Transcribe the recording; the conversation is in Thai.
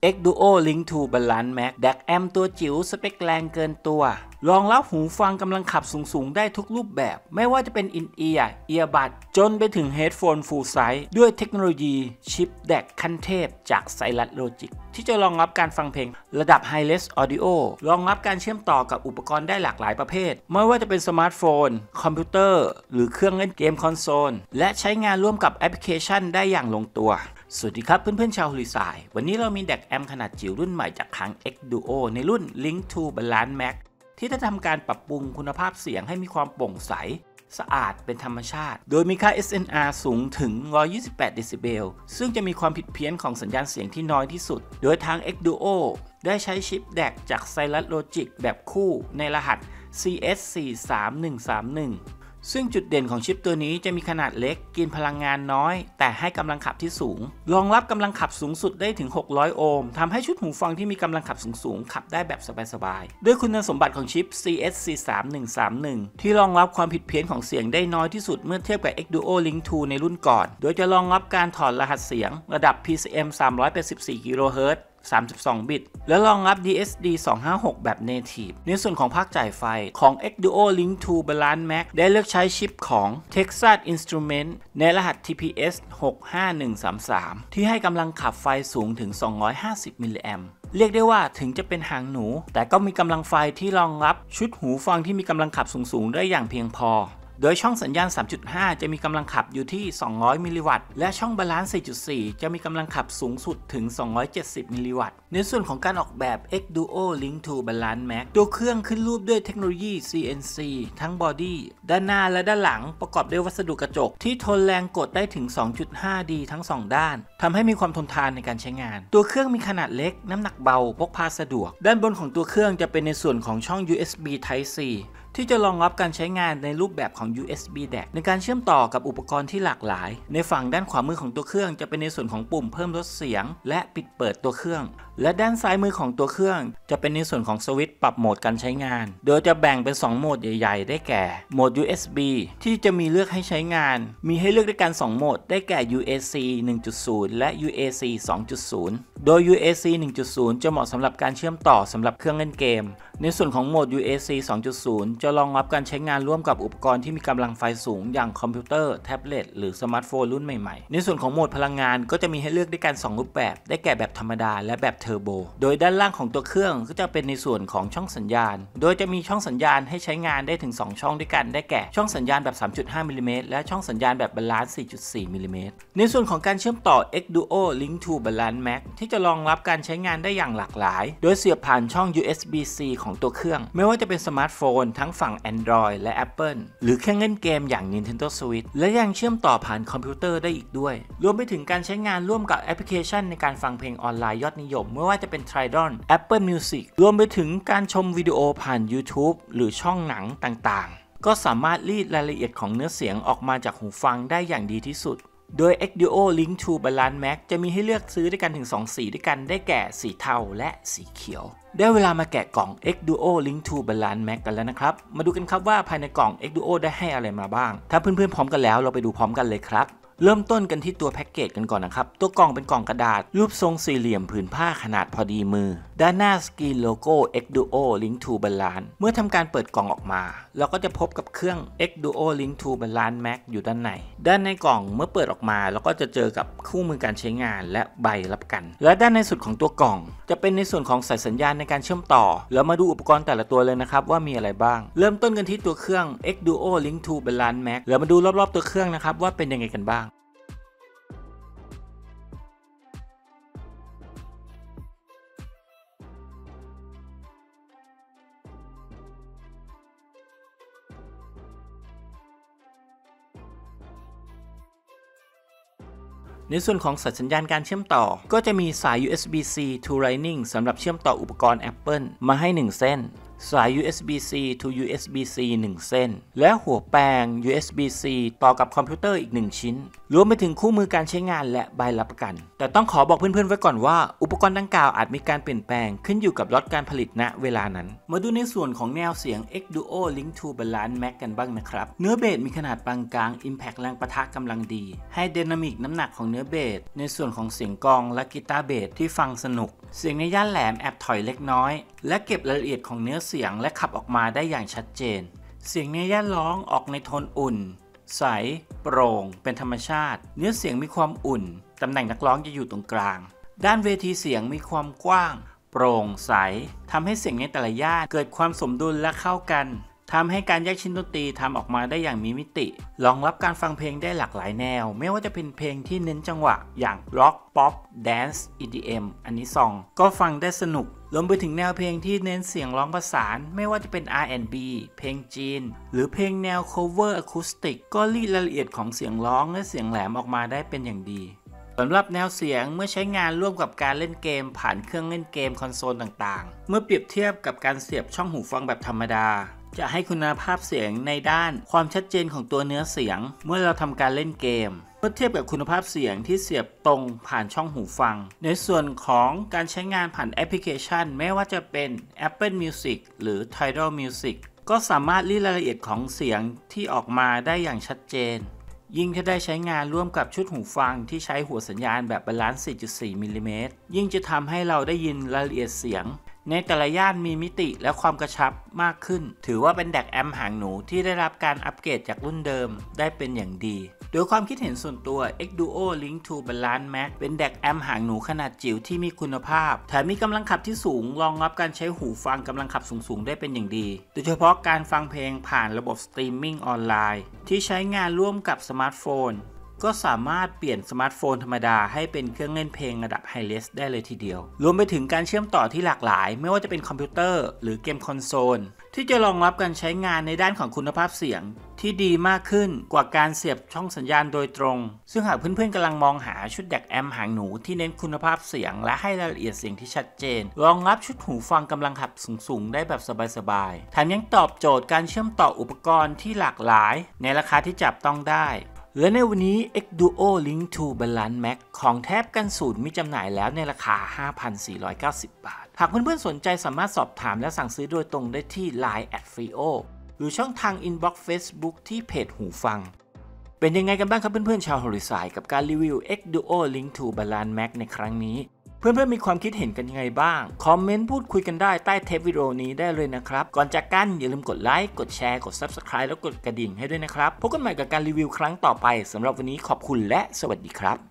X Duo Link to Balance Max DAC แอมตัวจิ๋วสเปคแรงเกินตัวรองรับหูฟังกำลังขับสูงๆได้ทุกรูปแบบไม่ว่าจะเป็นอินเอียร์เอียร์บัดจนไปถึงเฮดโฟนฟูลไซส์ด้วยเทคโนโลยีชิป DAC ขั้นเทพจาก Cyrus Logic ที่จะรองรับการฟังเพลงระดับ Hi-Res Audio รองรับการเชื่อมต่อกับอุปกรณ์ได้หลากหลายประเภทไม่ว่าจะเป็นสมาร์ทโฟนคอมพิวเตอร์หรือเครื่องเล่นเกมคอนโซลและใช้งานร่วมกับแอปพลิเคชันได้อย่างลงตัวสวัสดีครับเพื่อนๆชาวฮุลิสายวันนี้เรามี DAC แอมขนาดจิ๋วรุ่นใหม่จากทาง X Duo ในรุ่น Link to Balance Max ที่จะทำการปรับปรุงคุณภาพเสียงให้มีความโปร่งใสสะอาดเป็นธรรมชาติโดยมีค่า SNR สูงถึง 128 เดซิเบลซึ่งจะมีความผิดเพี้ยนของสัญญาณเสียงที่น้อยที่สุดโดยทาง X Duo ได้ใช้ชิป DAC จาก Cyrus Logic แบบคู่ในรหัส CS43131ซึ่งจุดเด่นของชิปตัวนี้จะมีขนาดเล็กกินพลังงานน้อยแต่ให้กำลังขับที่สูงรองรับกำลังขับสูงสุดได้ถึง600โอห์มทำให้ชุดหูฟังที่มีกำลังขับสูงขับได้แบบสบายๆด้วยคุณสมบัติของชิป CS43131 ที่รองรับความผิดเพี้ยนของเสียงได้น้อยที่สุดเมื่อเทียบกับ X Duo Link 2 ในรุ่นก่อนโดยจะรองรับการถอดรหัสเสียงระดับ PCM 384 GHz 32 บิตและรองรับ DSD 256 แบบ Native ในส่วนของภาคจ่ายไฟของ X Duo Link to Balance Max ได้เลือกใช้ชิปของ Texas Instruments ในรหัส TPS 65133 ที่ให้กำลังขับไฟสูงถึง 250 มิลลิแอมป์เรียกได้ว่าถึงจะเป็นหางหนูแต่ก็มีกำลังไฟที่รองรับชุดหูฟังที่มีกำลังขับสูงได้อย่างเพียงพอโดยช่องสัญญาณ 3.5 จะมีกำลังขับอยู่ที่ 200 มิลลิวัตต์และช่องบาลานซ์ 4.4 จะมีกำลังขับสูงสุดถึง 270 มิลลิวัตต์ในส่วนของการออกแบบ X Duo Link to Balance Max ตัวเครื่องขึ้นรูปด้วยเทคโนโลยี CNC ทั้งบอดี้ด้านหน้าและด้านหลังประกอบด้วยวัสดุกระจกที่ทนแรงกดได้ถึง 2.5D ทั้ง 2 ด้านทำให้มีความทนทานในการใช้งานตัวเครื่องมีขนาดเล็กน้ำหนักเบาพกพาสะดวกด้านบนของตัวเครื่องจะเป็นในส่วนของช่อง USB Type Cที่จะรองรับการใช้งานในรูปแบบของ USB DAC ในการเชื่อมต่อกับอุปกรณ์ที่หลากหลายในฝั่งด้านขวามือของตัวเครื่องจะเป็นในส่วนของปุ่มเพิ่มลดเสียงและปิดเปิดตัวเครื่องและด้านซ้ายมือของตัวเครื่องจะเป็นในส่วนของสวิตช์ปรับโหมดการใช้งานโดยจะแบ่งเป็น2โหมดใหญ่ๆได้แก่โหมด USB ที่จะมีเลือกให้ใช้งานมีให้เลือกด้วยกัน2โหมดได้แก่ UAC 1.0 และ UAC 2.0 โดย UAC 1.0 จะเหมาะสำหรับการเชื่อมต่อสำหรับเครื่องเล่นเกมในส่วนของโหมด UAC 2.0 จะรองรับการใช้งานร่วมกับอุปกรณ์ที่มีกำลังไฟสูงอย่างคอมพิวเตอร์แท็บเล็ตหรือสมาร์ทโฟนรุ่นใหม่ๆในส่วนของโหมดพลังงานก็จะมีให้เลือกด้วยกัน2รูปแบบได้แก่แบบธรรมดาและแบบเทอร์โบโดยด้านล่างของตัวเครื่องก็จะเป็นในส่วนของช่องสัญญาณโดยจะมีช่องสัญญาณให้ใช้งานได้ถึง2ช่องด้วยกันได้แก่ช่องสัญญาณแบบ 3.5 มิลลิเมตรและช่องสัญญาณแบบบาลานซ์ 4.4 มิลลิเมตรในส่วนของการเชื่อมต่อ X Duo Link to Balance Max ที่จะรองรับการใช้งานได้อย่างหลากหลายโดยเสียบผ่านช่อง USB-C ของตัวเครื่องไม่ว่าจะเป็นสมาร์ทโฟนทั้งฝั่ง Android และ Apple หรือเครื่องเล่นเกมอย่าง Nintendo Switch และยังเชื่อมต่อผ่านคอมพิวเตอร์ได้อีกด้วยรวมไปถึงการใช้งานร่วมกับแอปพลิเคชันในการฟังเพลงออนไลน์ยอดนิยมไม่ว่าจะเป็น Tidal Apple Music รวมไปถึงการชมวิดีโอผ่าน YouTube หรือช่องหนังต่างๆก็สามารถรีดรายละเอียดของเนื้อเสียงออกมาจากหูฟังได้อย่างดีที่สุดโดย X Duo Link to Balance Max จะมีให้เลือกซื้อด้วยกันถึง2สีด้วยกันได้แก่สีเทาและสีเขียวได้เวลามาแกะกล่อง X Duo Link to Balance Max กันแล้วนะครับมาดูกันครับว่าภายในกล่อง X Duo ได้ให้อะไรมาบ้างถ้าเพื่อนๆพร้อมกันแล้วเราไปดูพร้อมกันเลยครับเริ่มต้นกันที่ตัวแพ็กเกจกันก่อนนะครับตัวกล่องเป็นกล่องกระดาษรูปทรงสี่เหลี่ยมผืนผ้าขนาดพอดีมือด้านหน้าสกรีนโลโก้ X Duo Link to Balance เมื่อทำการเปิดกล่องออกมาเราก็จะพบกับเครื่อง X Duo Link to Balance Max อยู่ด้านในกล่องเมื่อเปิดออกมาเราก็จะเจอกับคู่มือการใช้งานและใบรับประกันและด้านในสุดของตัวกล่องจะเป็นในส่วนของสายสัญญาณในการเชื่อมต่อแล้วมาดูอุปกรณ์แต่ละตัวเลยนะครับว่ามีอะไรบ้างเริ่มต้นกันที่ตัวเครื่อง X Duo Link to Balance Max แล้วมาดูรอบๆตัวเครื่องนะครับว่าเป็นยังไงกันบ้างในส่วนของสายสัญญาณการเชื่อมต่อก็จะมีสาย USB-C to Lightning สำหรับเชื่อมต่ออุปกรณ์ Apple มาให้1เส้นสาย USB-C to USB-C 1 เส้นและหัวแปลง USB-C ต่อกับคอมพิวเตอร์อีก1ชิ้นรวมไปถึงคู่มือการใช้งานและใบรับประกันแต่ต้องขอบอกเพื่อนๆไว้ก่อนว่าอุปกรณ์ดังกล่าวอาจมีการเปลี่ยนแปลงขึ้นอยู่กับล็อตการผลิตณเวลานั้นมาดูในส่วนของแนวเสียง X Duo Link to Balance Max กันบ้างนะครับเนื้อเบสมีขนาดปานกลาง Impact แรงปะทะกำลังดีให้ไดนามิกน้ำหนักของเนื้อเบสในส่วนของเสียงกลองและกีตาร์เบสที่ฟังสนุกเสียงในย่านแหลมแอบถอยเล็กน้อยและเก็บรายละเอียดของเนื้อเสียงและขับออกมาได้อย่างชัดเจนเสียงในย่านร้องออกในโทนอุ่นใสโปร่งเป็นธรรมชาติเนื้อเสียงมีความอุ่นตำแหน่งนักร้องจะอยู่ตรงกลางด้านเวทีเสียงมีความกว้างโปร่งใสทำให้เสียงในแต่ละย่านเกิดความสมดุลและเข้ากันทำให้การแยกชิ้นดนตรีทำออกมาได้อย่างมีมิติรองรับการฟังเพลงได้หลากหลายแนวไม่ว่าจะเป็นเพลงที่เน้นจังหวะอย่างร็อกป๊อปแดนซ์ EDM อันนี้ซองก็ฟังได้สนุกรวมไปถึงแนวเพลงที่เน้นเสียงร้องประสานไม่ว่าจะเป็น R&B เพลงจีนหรือเพลงแนว cover acoustic ก็รีดรายละเอียดของเสียงร้องและเสียงแหลมออกมาได้เป็นอย่างดีสำหรับแนวเสียงเมื่อใช้งานร่วมกับการเล่นเกมผ่านเครื่องเล่นเกมคอนโซลต่างๆเมื่อเปรียบเทียบกับการเสียบช่องหูฟังแบบธรรมดาจะให้คุณภาพเสียงในด้านความชัดเจนของตัวเนื้อเสียงเมื่อเราทำการเล่นเกมเมื่อเทียบกับคุณภาพเสียงที่เสียบตรงผ่านช่องหูฟังในส่วนของการใช้งานผ่านแอปพลิเคชันไม่ว่าจะเป็น Apple Music หรือ Tidal Music ก็สามารถรีดรายละเอียดของเสียงที่ออกมาได้อย่างชัดเจนยิ่งถ้าได้ใช้งานร่วมกับชุดหูฟังที่ใช้หัวสัญญาณแบบบาลานซ์ 4.4 มิลลิเมตรยิ่งจะทำให้เราได้ยินรายละเอียดเสียงในแต่ละย่านมีมิติและความกระชับมากขึ้นถือว่าเป็นแดกแอมป์หางหนูที่ได้รับการอัปเกรดจากรุ่นเดิมได้เป็นอย่างดีโดยความคิดเห็นส่วนตัว X Duo Link to Balance Max เป็นแดกแอมป์หางหนูขนาดจิ๋วที่มีคุณภาพแถมมีกำลังขับที่สูงรองรับการใช้หูฟังกำลังขับสูงๆได้เป็นอย่างดีโดยเฉพาะการฟังเพลงผ่านระบบสตรีมมิ่งออนไลน์ที่ใช้งานร่วมกับสมาร์ทโฟนก็สามารถเปลี่ยนสมาร์ทโฟนธรรมดาให้เป็นเครื่องเล่นเพลงระดับไฮเรสได้เลยทีเดียวรวมไปถึงการเชื่อมต่อที่หลากหลายไม่ว่าจะเป็นคอมพิวเตอร์หรือเกมคอนโซลที่จะรองรับการใช้งานในด้านของคุณภาพเสียงที่ดีมากขึ้นกว่าการเสียบช่องสัญญาณโดยตรงซึ่งหากเพื่อนๆกำลังมองหาชุดแดกแอมป์หางหนูที่เน้นคุณภาพเสียงและให้รายละเอียดเสียงที่ชัดเจนรองรับชุดหูฟังกำลังขับสูงๆได้แบบสบายๆแถมยังตอบโจทย์การเชื่อมต่ออุปกรณ์ที่หลากหลายในราคาที่จับต้องได้และในวันนี้ X Duo Link to Balance Max ของแทบกันศูนย์มีจำหน่ายแล้วในราคา 5,490 บาทหากเพื่อนๆสนใจสามารถสอบถามและสั่งซื้อโดยตรงได้ที่ Line @frio หรือช่องทาง Inbox Facebook ที่เพจหูฟังเป็นยังไงกันบ้างครับเพื่อนๆชาวฮอริซายกับการรีวิว X Duo Link to Balance Max ในครั้งนี้เพื่อนๆมีความคิดเห็นกันยังไงบ้างคอมเมนต์พูดคุยกันได้ใต้เทปวิดีโอนี้ได้เลยนะครับก่อนจากกันอย่าลืมกดไลค์กดแชร์กด Subscribe แล้วกดกระดิ่งให้ด้วยนะครับพบกันใหม่กับการรีวิวครั้งต่อไปสำหรับวันนี้ขอบคุณและสวัสดีครับ